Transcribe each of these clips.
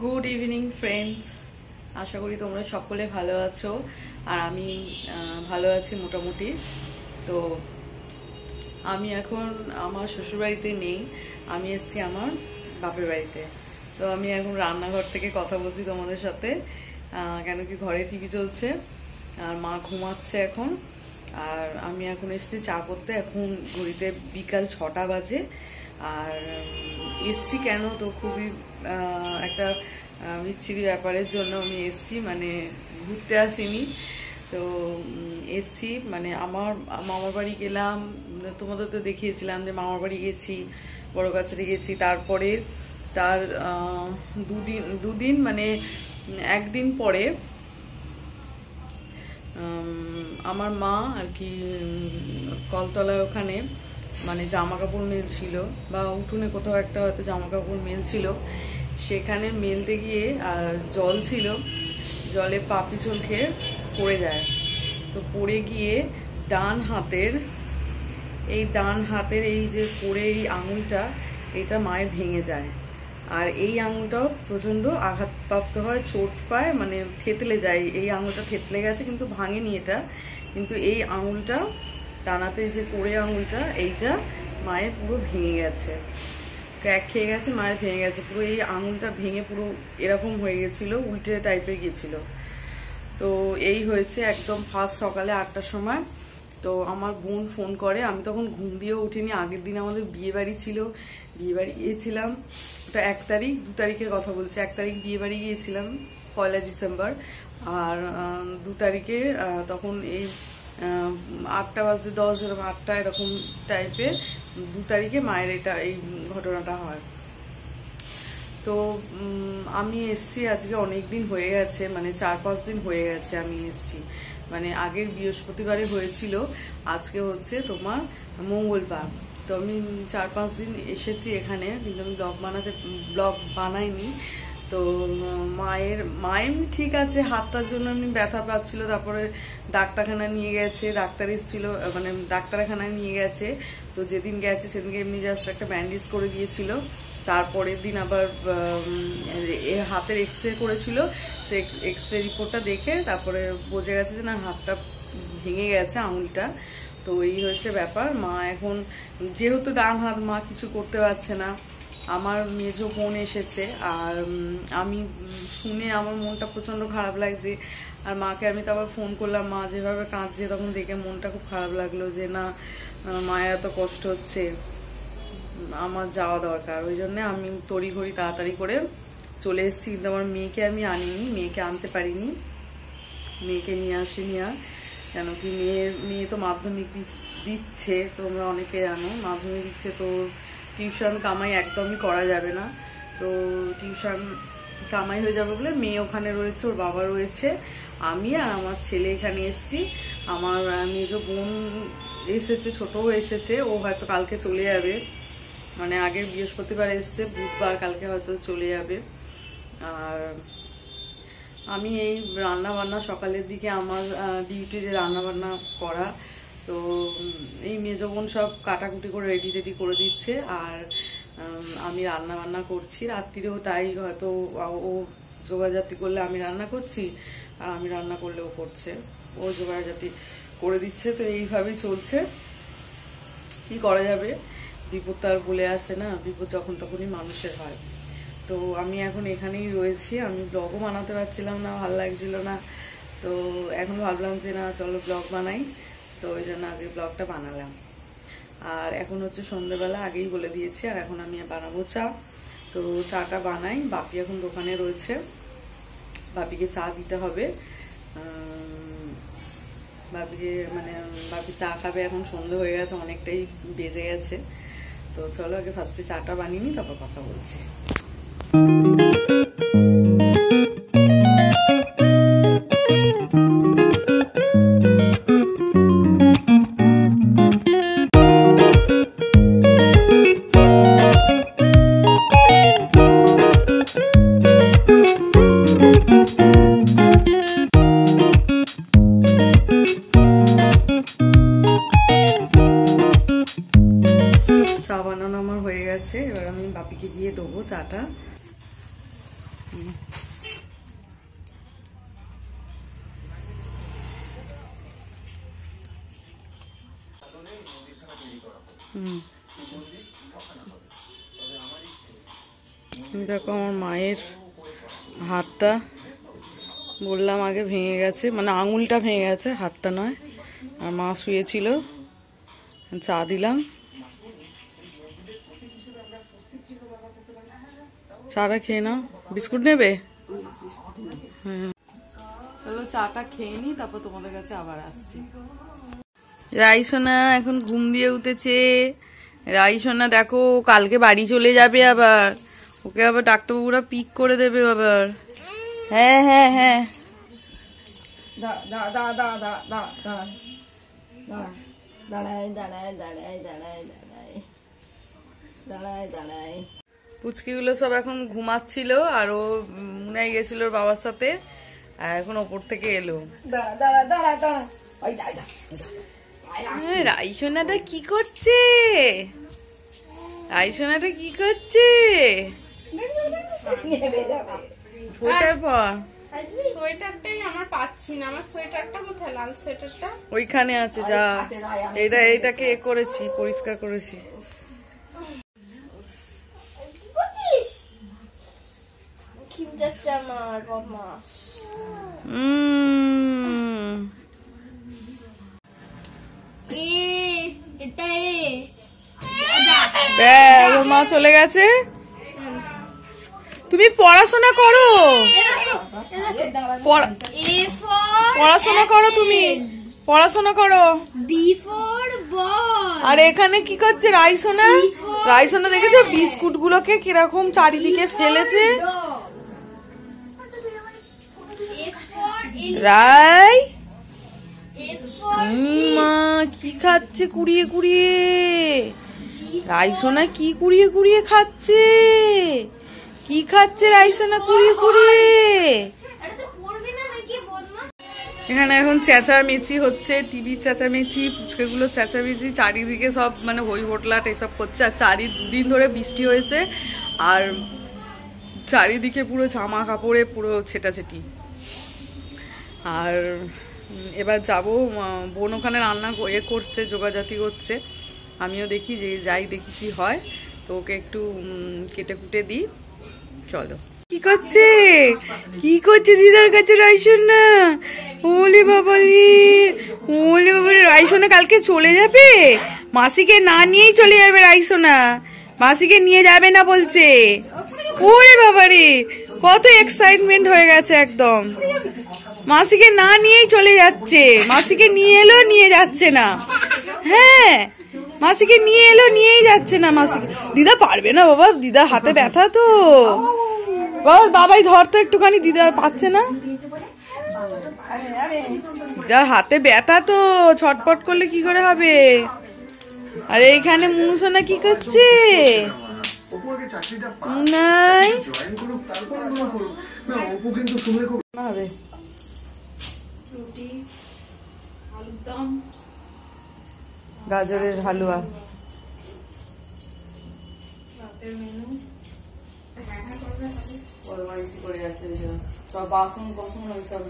Good evening friends, আশা করি তোমরা সকলে ভালো আছো আর আমি ভালো আছি মোটামুটি। তো আমি এখন আমার শ্বশুরবাড়িতে নেই, আমি এসেছি আমার বাপের বাড়িতে। তো আমি এখন রান্নাঘর থেকে কথা বলছি তোমাদের সাথে, কেন কি ঘরে টিভি চলছে আর মা ঘুমাচ্ছে এখন। আর আমি এখন এসেছি চা করতে, এখন ঘড়িতে বিকাল 6টা বাজে। আর এসছি কেন, তো খুবই একটা বিচ্ছিরি ব্যাপারের জন্য আমি এসছি, মানে ঘুরতে আসিনি। তো এসছি মানে আমার মামার বাড়ি গেলাম, তোমাদের তো দেখিয়েছিলাম যে মামার বাড়ি গেছি, বড় কাছারি গেছি। তারপরে তার দুদিন মানে একদিন পরে আমার মা আর কি কলতলায় ওখানে মানে জামা কাপড় মেলছিল, বা উঠোনে কোথাও একটা হয়তো জামা কাপড় মেলছিল, সেখানে মেলতে গিয়ে আর জল ছিল, জলে পা পিছল খেয়ে পড়ে যায়। তো পড়ে গিয়ে ডান হাতের এই যে পড়ে এই আঙুলটা, এটা মায়ের ভেঙে যায়। আর এই আঙুলটাও প্রচন্ড আঘাতপ্রাপ্ত হয়, চোট পায়, মানে থেতলে যায়। এই আঙুলটা থেতলে গেছে, কিন্তু ভাঙেনি এটা, কিন্তু এই আঙুলটা ডানাতে যে কোড়ে আঙুলটা, এইটা মায়ের পুরো ভেঙে গেছে, ক্র্যাক খেয়ে গেছে, মায়ের ভেঙে গেছে পুরো। এই আঙুলটা ভেঙে পুরো এরকম হয়ে গেছিল, উল্টে টাইপের গেছিল। তো এই হয়েছে একদম ফার্স্ট সকালে 8টার সময়। তো আমার বোন ফোন করে, আমি তখন ঘুম দিয়েও উঠিনি। আগের দিন আমাদের বিয়ে বাড়ি ছিল, বিয়ে বাড়ি গিয়েছিলাম, ওটা 1 তারিখ 2 তারিখের কথা বলছি। 1 তারিখ বিয়ে বাড়ি গিয়েছিলাম 1 ডিসেম্বর, আর 2 তারিখে তখন এই 8টা বাজতে 10 এরকম 8টা এরকম টাইপের 2 তারিখে মায়ের এই ঘটনাটা হয়। তো আমি এসছি আজকে অনেক দিন হয়ে গেছে, মানে 4-5 দিন হয়ে গেছে আমি এসছি। মানে আগের বৃহস্পতিবারে হয়েছিল, আজকে হচ্ছে তোমার মঙ্গলবার। তো আমি 4-5 দিন এসেছি এখানে, কিন্তু আমি ব্লগ বানাইনি। তো মায়ের ঠিক আছে, হাতটার জন্য এমনি ব্যথা পাচ্ছিল। তারপরে ডাক্তারখানা নিয়ে গেছে, ডাক্তার এসেছিল, মানে ডাক্তারখানায় নিয়ে গেছে। তো যেদিন গেছে সেদিনকে এমনি জাস্ট একটা ব্যান্ডেজ করে দিয়েছিল। তারপরের দিন আবার হাতের এক্সরে করেছিল, সে এক্সরে রিপোর্টটা দেখে তারপরে বোঝা গেছে যে না, হাতটা ভেঙে গেছে, আঙুলটা। তো এই হচ্ছে ব্যাপার। মা এখন যেহেতু ডান হাত, মা কিছু করতে পারছে না। আমার মেজো বোন এসেছে, আর আমি শুনে আমার মনটা প্রচন্ড খারাপ লাগছে। আর মাকে আমি তো আবার ফোন করলাম, মা যেভাবে কাঁদছে তখন দেখে মনটা খুব খারাপ লাগলো যে না, মায়ের এত কষ্ট হচ্ছে, আমার যাওয়া দরকার। ওই জন্য আমি তড়িঘড়ি তাড়াতাড়ি করে চলে এসেছি। কিন্তু আমার মেয়েকে আমি আনিনি, মেয়েকে আনতে পারিনি, মেয়েকে নিয়ে আসিনি। আর কেন কি মেয়ে তো মাধ্যমিক দিচ্ছে, তোমরা অনেকে জানো মাধ্যমিক দিচ্ছে, তো টিউশন কামাই একদমই করা যাবে না। তো টিউশন কামাই হয়ে যাবে বলে মেয়ে ওখানে রয়েছে, ওর বাবা রয়েছে, আমি আর আমার ছেলে এখানে এসেছি। আমার মেজো বোন এসেছে, ছোটও এসেছে, ও হয়তো কালকে চলে যাবে, মানে আগের বৃহস্পতিবার এসছে, বুধবার কালকে হয়তো চলে যাবে। আর আমি এই রান্না বান্না সকালের দিকে আমার ডিউটি যে রান্না বান্না করা, তো এই মেজো বোন সব কাটাকুটি করে রেডি করে দিচ্ছে, আর আমি রান্না বান্না করছি। রাত্রিরেও তাই, হয়তো ও জোগাড়জাতি করলে আমি রান্না করছি, আর আমি রান্না করলে ও করছে, ও জোগাড়জাতি করে দিচ্ছে। তো এইভাবেই চলছে, কি করা যাবে, বিপদ তো আর বলে আসে না, বিপদ যখন তখনই মানুষের হয়। তো আমি এখন এখানেই রয়েছি, আমি ব্লগও বানাতে পারছিলাম না, ভালো লাগছিল না। তো এখন ভাবলাম যে না, চলো ব্লগ বানাই, তো ওই জন্য আজকে ব্লগটা বানালাম। আর এখন হচ্ছে সন্ধ্যেবেলা, আগেই বলে দিয়েছি। আর এখন আমি বানাবো চা, তো চাটা বানাই। বাপি এখন দোকানে রয়েছে, বাপিকে চা দিতে হবে। বাপি চা খাবে, এখন সন্ধ্যে হয়ে গেছে, অনেকটাই বেজে গেছে। তো চলো আগে ফার্স্টে চাটা বানিয়ে নিই, তারপর কথা বলছি। চা বানানো আমার হয়ে গেছে, এবার আমি বাপিকে দিয়ে দেবো চাটা। দেখো আমার মায়ের হাতটা বললাম আগে ভেঙে গেছে, মানে আঙুলটা ভেঙে গেছে, হাতটা নয়। আর মা শুয়েছিল, চা দিলাম। চাটা খেয়ে নাও। বিস্কুট নেবে? চলো চাটা খেয়ে নি, তারপর তোমাদের কাছে আবার আসছি। রাইসোনা এখন ঘুম দিয়ে উঠেছে। রাইসোনা দেখো কালকে বাড়ি চলে যাবে আবার, ওকে আবার ডাক্তারবাবুরা পিক করে দেবে আবার। হ্যাঁ হ্যাঁ হ্যাঁ, পুচকিগুলো সব এখন ঘুমাচ্ছিল, আর ও মুনাই গেছিল ওর বাবার সাথে, আর এখন ওপর থেকে এলো। রাইসোনাটা কি করছে? রাইসোনাটা কি করছে? সোয়েটারটাই আমার পাচ্ছি না, আমার সোয়েটারটা কোথায়? লাল সোয়েটারটা ওইখানে আছে, যা এটাকে করেছি, পরিষ্কার করেছি। ওর মা চলে গেছে। তুমি পড়াশোনা করো, পড়াশোনা করো, তুমি পড়াশোনা করো। আর এখানে কি করছে রাইসোনা? রাইসোনা দেখেছো বিস্কুট গুলোকে কিরকম চারিদিকে ফেলেছে? রাই মা কি খাচ্ছে কুড়িয়ে কুড়িয়ে? রাইসোনা কি কুড়িয়ে কুড়িয়ে খাচ্ছে? কি খাচ্ছে রাইসোনা কুড়িয়ে কুড়িয়ে? এখানে এখন চেঁচামেচি হচ্ছে, টিভির চেঁচামেচি, পুচকেগুলো চেঁচামেচি, চারিদিকে সব মানে হই হোটলাট এসব করছে। আর দুদিন ধরে বৃষ্টি হয়েছে, আর চারিদিকে পুরো জামা কাপড়ে পুরো ছেটাছেটি। আর এবার যাবো, বোন ওখানে রান্না করছে, যোগাযাতি করছে, আমিও দেখি যে যাই দেখি কি হয়, তো ওকে একটু কেটে কুটে দিই। চলো। কি করছে? কি করছে দিদার কাছে রাইসোনা? ওলে বাবালি, ওলে বাবালি, রাইসোনা কালকে চলে যাবে, মাসিকে না নিয়েই চলে যাবে রাইসোনা, মাসিকে নিয়ে যাবে না বলছে। ওলে বাবারে, কত এক্সাইটমেন্ট হয়ে গেছে একদম, মাসিকে না নিয়েই চলে যাচ্ছে, মাসিকে নিয়ে এলো নিয়ে যাচ্ছে না। হ্যাঁ, মাসিকে নিয়ে এলো নিয়েই যাচ্ছে না মাসিকে। দিদা পারবে না বাবা, দিদার হাতে ব্যথা তো। বাবাই ধর তো একটুখানি, দিদা পাচ্ছে না, দিদার হাতে ব্যথা তো, ছটপট করলে কি করে হবে? আর এইখানে মুনুসোনা কি করছে? নাই হবে গাজরের হালুয়া, রাতের মেনু সব বাসন বাসন ওইসব।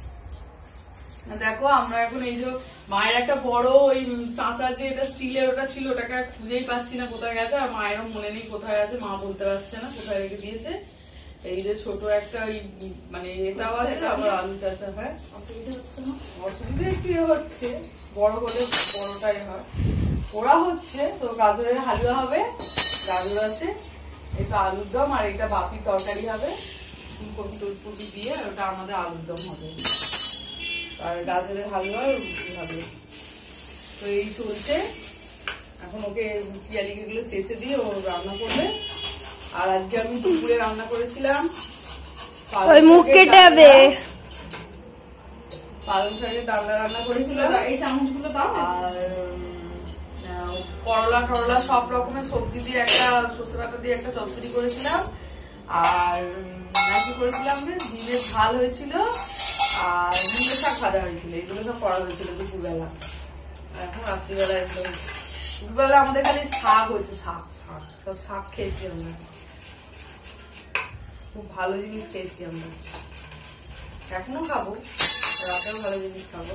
দেখো আমরা এখন এই যে মায়ের একটা বড় ওই চাঁচা যে এটা স্টিলের ওটা ছিল, ওটাকে খুঁজেই পাচ্ছি না কোথায় গেছে, আর মায়েরও মনে নেই কোথায় আছে, মা বলতে পারছে না কোথায় রেখে দিয়েছে। এই যে ছোট একটা ওই মানে এটাও আছে, আবার আলু চাচা। হ্যাঁ, অসুবিধা হচ্ছে না? অসুবিধা একটু হচ্ছে, বড় হলে বড়টাই হয়। ওরা হচ্ছে তো গাজরের হালুয়া হবে, গাজর আছে, এটা আলুর দম, আর এটা বাপির তরকারি হবে ফুলকপি দিয়ে, আর ওটা আমাদের আলুর দম হবে, আর গাজরের হালুয়া রুটি হবে। তো এই চলছে এখন। ওকে পিয়ালিকে গুলো চেঁচে দিয়ে ও রান্না করবে। আর আজকে আমি দুপুরে রান্না করেছিলাম পালং শাকের ডালনা রান্না করেছিলাম, এই চামচগুলো দাও। আর করলা টরলা সব রকমের সবজি দিয়ে একটা সর্ষে বাটা দিয়ে একটা চচ্চড়ি করেছিলাম, আর কি করেছিলাম, ডিমের ঝাল হয়েছিল, আর ডিমের শাক ভাজা হয়েছিল। এগুলো সব করা হয়েছিল দুপুরবেলা। এখন রাত্রিবেলা একদম দুপুরবেলা আমাদের খালি শাক হয়েছে, শাক শাক সব শাক খেয়েছি আমরা। খুব ভালো জিনিস খেয়েছি আমরা, এখনো খাবো, রাতেও ভালো জিনিস খাবো।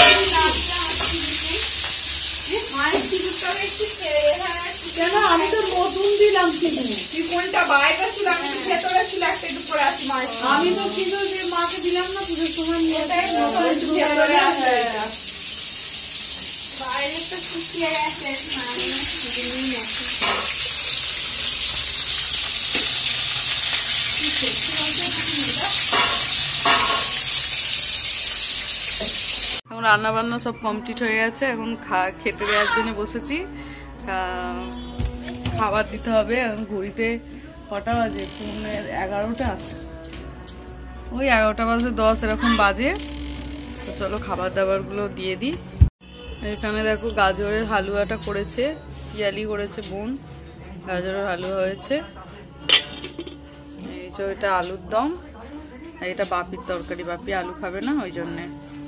কেন আমি তো নতুন দিলাম, তুই কোনটা বাইরে ছিল, আমি ভেতরে ছিল একটা একটু করে আসি। আমি তো কিন্তু যে মাকে দিলাম না পুজোর সময়, বাইরে তো শুকিয়ে গেছে। এখন রান্না বান্না সব কমপ্লিট হয়ে গেছে, এখন খেতে দেওয়ার জন্য বসেছি, খাবার দিতে হবে। এখন ঘড়িতে কটা বাজে, 11টা, ওই 11টা বাজে 10 এরকম বাজে। তো চলো খাবার দাবার গুলো দিয়ে দিই। এখানে দেখো গাজরের হালুয়াটা করেছে, পিয়ালি করেছে বোন, গাজরের হালুয়া হয়েছে। এই যে এটা আলুর দম, আর এটা বাপির তরকারি, বাপি আলু খাবে না ওই জন্যে।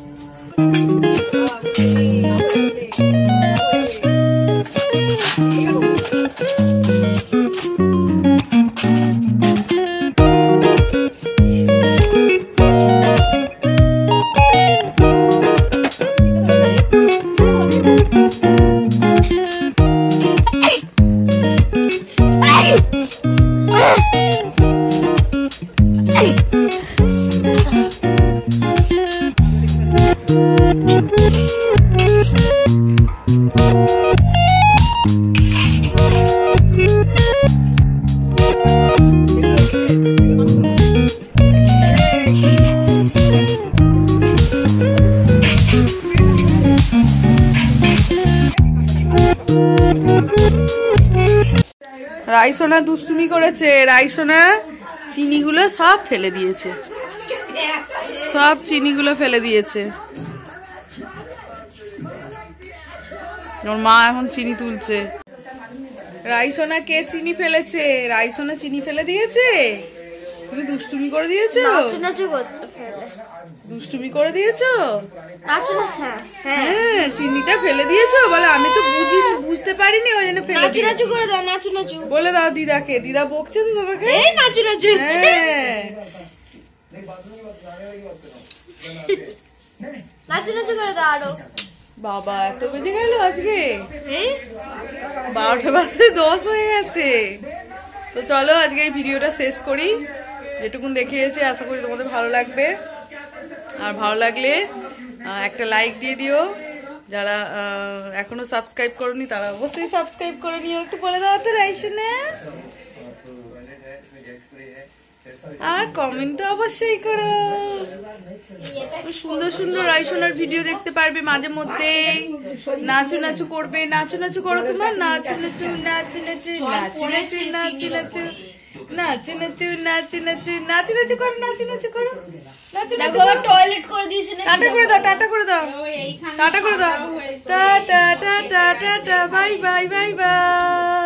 রাইসোনা দুষ্টুমি করেছে, রাইসোনা চিনিগুলো সব ফেলে দিয়েছে, সব চিনিগুলো ফেলে দিয়েছে। ওর মা এখন চিনি তুলছে। রাইসোনা কে চিনি ফেলেছে? রাইসোনা চিনি ফেলে দিয়েছে। তুমি দুষ্টুমি করে দিয়েছো, দুষ্টুমি করে দিয়েছো। হ্যাঁ চিনিটা ফেলে দিয়েছো বলে, আমি তো বুঝতে পারিনি ওই জন্য ফেলে দিয়েছি। বলে দাও দিদাকে, দিদা বকছে তো তোমাকে। বাবা এত বেজে গেল আজকে, 12টা বাজে 10 হয়ে গেছে। তো চলো আজকে এই ভিডিওটা শেষ করি, যেটুকুন দেখিয়েছি আশা করি তোমাদের ভালো লাগবে। আর ভালো লাগলে একটা লাইক দিয়ে দিও, যারা এখনো সাবস্ক্রাইব করোনি তারা অবশ্যই সাবস্ক্রাইব করে নিও। একটু বলে দাও তো রাইসোনা, আর কমেন্ট তো অবশ্যই করো। সুন্দর সুন্দর রাইসোনার ভিডিও দেখতে পারবে মাঝে মধ্যে। নাচু নাচু করবে, নাচু নাচু করো, তোমার নাচু নাচু নাচু নাচু নাচু নাচু নাচু নাচু নাচু নাচু নাচু নাচু নাচু নাচু করো, নাচু নাচু করো, নাচু নাচু করো। টয়লেট করে দিয়েছে, টাটা করে দাও, টাটা করে দাও, টাটা করে দাও, tata tata tata, bye bye bye by.